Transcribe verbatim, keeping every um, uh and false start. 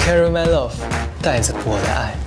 Carry my love，带着我的爱。